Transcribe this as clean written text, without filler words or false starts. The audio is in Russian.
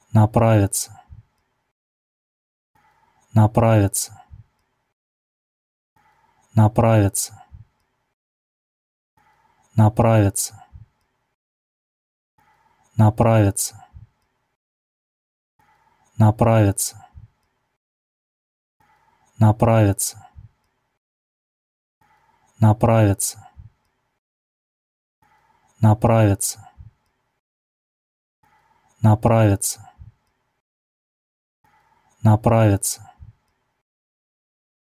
направиться, направиться, направиться, направиться, направиться, направиться, направиться, направиться, направиться, направиться, направиться,